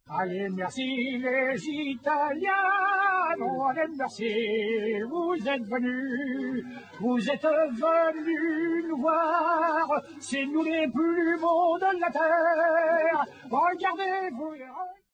Allez, merci les Italiens, non, allez, merci, vous êtes venus nous voir, c'est nous les plus beaux de la terre, regardez-vous.